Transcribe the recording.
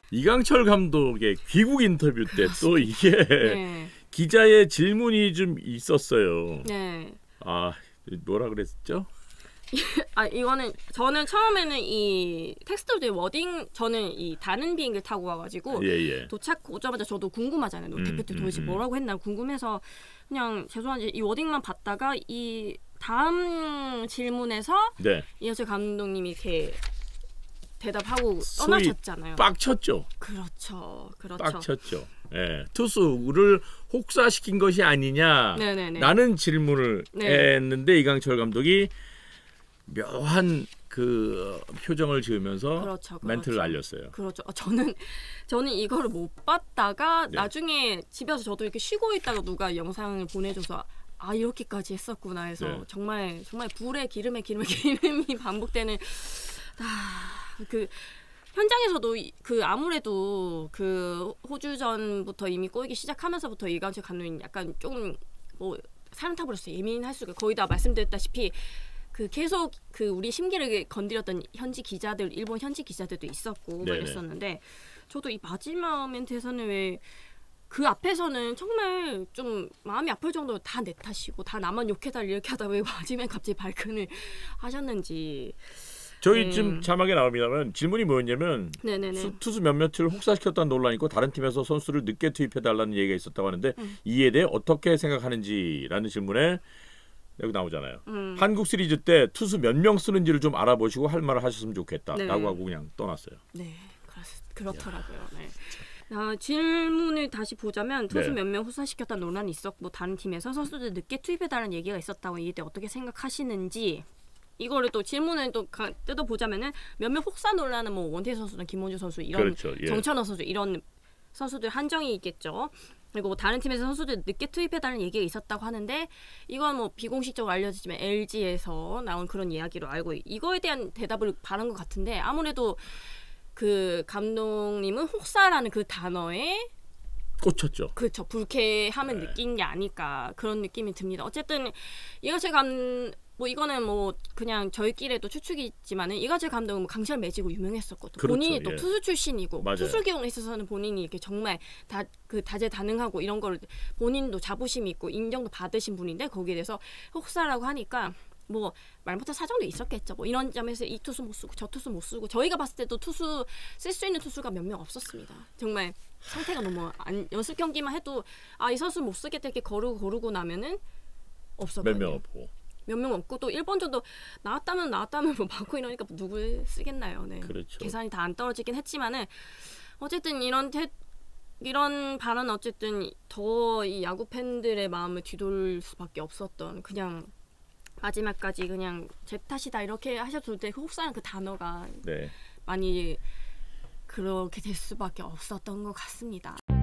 이강철 감독의 귀국 인터뷰 때 또 이게 네. 기자의 질문이 좀 있었어요. 네. 아, 뭐라 그랬죠? 이거는 저는 처음에는 이 텍스트의 워딩 저는 이 다른 비행기를 타고 와가지고 도착 오자마자 저도 궁금하잖아요. 대표팀 도대체 뭐라고 했나 궁금해서 그냥 죄송한지 이 워딩만 봤다가 이 다음 질문에서 이하철 감독님이 이렇게 대답하고 떠나셨잖아요. 빡쳤죠. 그렇죠. 빡쳤죠. 예, 투수를 혹사시킨 것이 아니냐라는 질문을 했는데 이강철 감독이 묘한 그 표정을 지으면서 멘트를 알렸어요. 그렇죠. 저는 이거를 못 봤다가 나중에 집에서 저도 이렇게 쉬고 있다가 누가 영상을 보내줘서 이렇게까지 했었구나 해서 정말 불에 기름이 반복되는 그 현장에서도 그 아무래도 그 호주전부터 이미 꼬이기 시작하면서부터 이강철 감독님 약간 좀 뭐 사람 타버렸어요. 예민할 수가 거의 다 말씀드렸다시피 그 계속 그 우리 심기를 건드렸던 현지 기자들 일본 현지 기자들도 있었고 그랬었는데 저도 이 마지막 멘트에서는 왜 그 앞에서는 정말 좀 마음이 아플 정도로 다 내 탓이고 다 나만 욕해달라 이렇게 하다 왜 마지막에 갑자기 발끈을 하셨는지 저희 지금 자막에 나옵니다만 질문이 뭐였냐면 투수 몇몇을 혹사시켰다는 논란이 있고 다른 팀에서 선수를 늦게 투입해달라는 얘기가 있었다고 하는데 이에 대해 어떻게 생각하는지라는 질문에 여기 나오잖아요. 한국 시리즈 때 투수 몇 명 쓰는지를 좀 알아보시고 할 말을 하셨으면 좋겠다라고 하고 그냥 떠났어요. 네, 그렇더라고요. 네. 질문을 다시 보자면 투수 몇 명 후사시켰다는 논란이 있었고 다른 팀에서 선수들 늦게 투입해달라는 얘기가 있었다고 이에 대해 어떻게 생각하시는지 이거를 또 질문을 또 뜯어보자면은 몇몇 혹사 논란은 뭐 원태인 선수나 김원주 선수 이런 정찬호 선수 이런 선수들 한정이 있겠죠. 그리고 뭐 다른 팀에서 선수들 늦게 투입해달라는 얘기가 있었다고 하는데 이건 뭐 비공식적으로 알려지지만 LG에서 나온 그런 이야기로 알고 이거에 대한 대답을 바란 것 같은데 아무래도 그 감독님은 혹사라는 그 단어에 꽂혔죠. 그렇죠. 불쾌함을 느낀 게 아닐까 그런 느낌이 듭니다. 어쨌든 이강철 뭐 이거는 뭐 그냥 저희끼리도 추측이지만은 이강철 감독은 뭐 강철 매지고 유명했었거든요. 본인이 또 투수 출신이고 투수 기용에 있어서는 본인이 이렇게 정말 다재다능하고 이런 걸 본인도 자부심이 있고 인정도 받으신 분인데 거기에 대해서 혹사라고 하니까 뭐 말 못할 사정도 있었겠죠. 뭐 이런 점에서 이 투수 못 쓰고 저 투수 못 쓰고 저희가 봤을 때도 투수 쓸 수 있는 투수가 몇 명 없었습니다. 정말 상태가 너무 연습 경기만 해도 이 선수 못 쓰겠다 이렇게 거르고 나면은 없었거든요. 몇 명 없고. 몇 명 없고 또 일본전도 나왔다면 뭐 막고 이러니까 누구 쓰겠나요. 네. 그렇죠. 계산이 다 안 떨어지긴 했지만은 어쨌든 이런 발언은 어쨌든 더 이 야구 팬들의 마음을 뒤돌 수밖에 없었던 그냥 마지막까지 그냥 제 탓이다 이렇게 하셔도 될 때 혹사는 그 단어가 많이 그렇게 될 수밖에 없었던 것 같습니다.